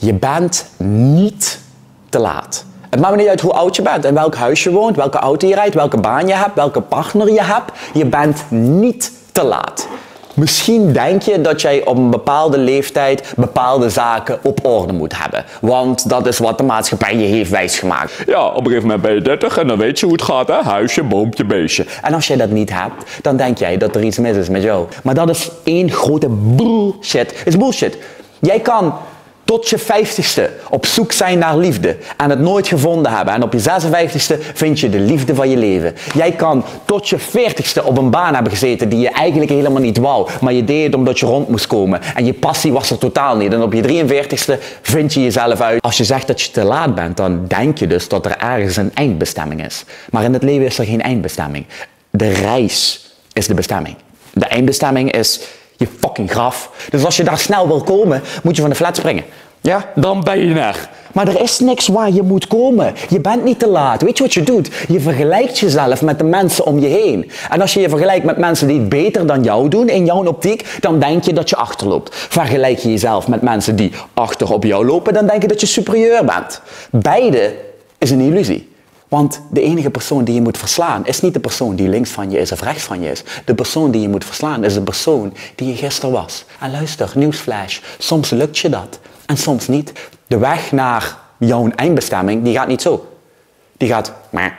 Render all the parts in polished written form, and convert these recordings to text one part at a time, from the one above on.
Je bent niet te laat. Het maakt me niet uit hoe oud je bent, in welk huis je woont, welke auto je rijdt, welke baan je hebt, welke partner je hebt. Je bent niet te laat. Misschien denk je dat jij op een bepaalde leeftijd bepaalde zaken op orde moet hebben. Want dat is wat de maatschappij je heeft wijsgemaakt. Ja, op een gegeven moment ben je 30 en dan weet je hoe het gaat, hè? Huisje, boompje, beestje. En als jij dat niet hebt, dan denk jij dat er iets mis is met jou. Maar dat is één grote bullshit. Het is bullshit. Jij kan tot je 50ste op zoek zijn naar liefde en het nooit gevonden hebben. En op je 56ste vind je de liefde van je leven. Jij kan tot je 40ste op een baan hebben gezeten die je eigenlijk helemaal niet wou. Maar je deed het omdat je rond moest komen. En je passie was er totaal niet. En op je 43ste vind je jezelf uit. Als je zegt dat je te laat bent, dan denk je dus dat er ergens een eindbestemming is. Maar in het leven is er geen eindbestemming. De reis is de bestemming. De eindbestemming is je fucking graf. Dus als je daar snel wil komen, moet je van de flat springen. Ja? Dan ben je er. Maar er is niks waar je moet komen. Je bent niet te laat. Weet je wat je doet? Je vergelijkt jezelf met de mensen om je heen. En als je je vergelijkt met mensen die het beter dan jou doen, in jouw optiek, dan denk je dat je achterloopt. Vergelijk je jezelf met mensen die achter op jou lopen, dan denk je dat je superieur bent. Beide is een illusie. Want de enige persoon die je moet verslaan is niet de persoon die links van je is of rechts van je is. De persoon die je moet verslaan is de persoon die je gisteren was. En luister, nieuwsflash, soms lukt je dat en soms niet. De weg naar jouw eindbestemming, die gaat niet zo. Die gaat...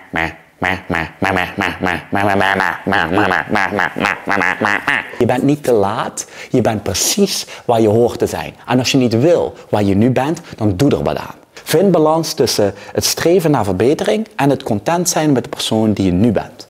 Je bent niet te laat, je bent precies waar je hoort te zijn. En als je niet wil waar je nu bent, dan doe er wat aan. Vind balans tussen het streven naar verbetering en het content zijn met de persoon die je nu bent.